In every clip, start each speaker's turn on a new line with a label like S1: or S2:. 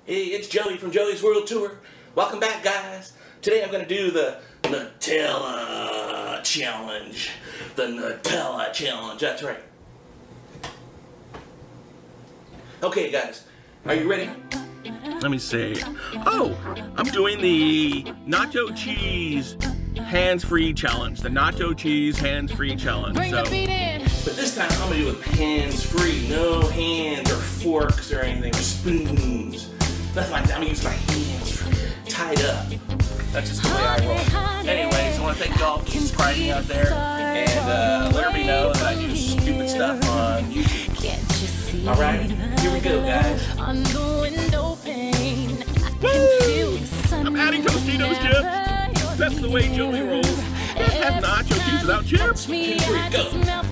S1: Hey, it's Joey from Joey's World Tour. Welcome back, guys. Today I'm going to do the Nutella Challenge. The Nutella Challenge, that's right. Okay, guys, are you ready?
S2: Let me see. Oh, I'm doing the nacho cheese hands-free challenge. The nacho cheese hands-free challenge.
S1: But this time I'm going to do it hands-free. No hands or forks or anything, or spoons. Nothing like that. I'm going to use my hands tied up. That's just the way I roll. Anyways, I want to thank y'all for subscribing out there. And let me know that I do stupid stuff on YouTube. Alright, here we go, guys.
S2: Woo! I'm adding Tostitos chips. That's the way Joey rolls. You can't have nacho cheese without chips.
S1: Here we go.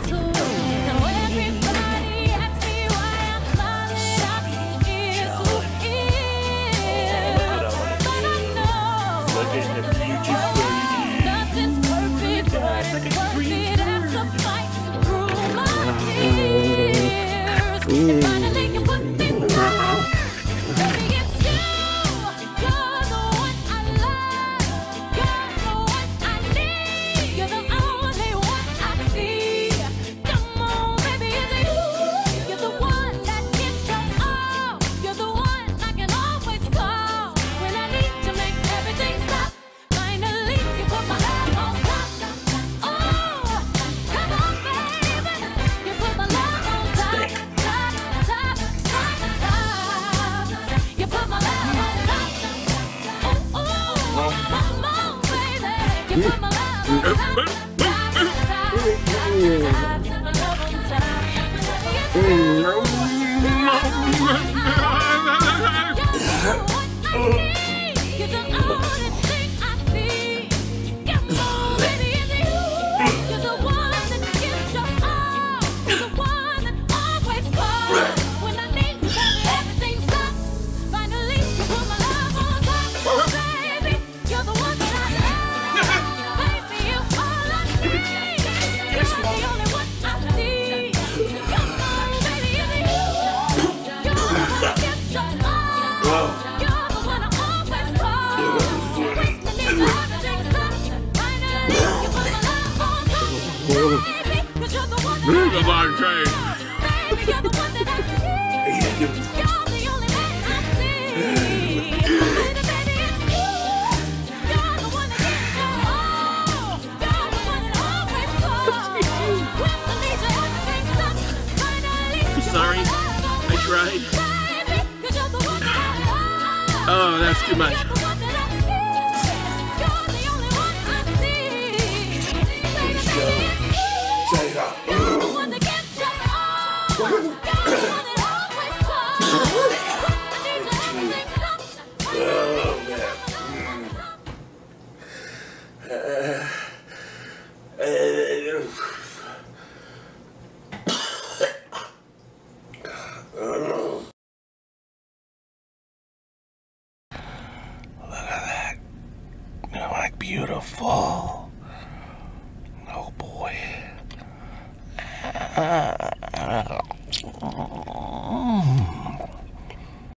S2: Sorry, I tried. Oh, that's too much.
S1: Beautiful. Oh boy.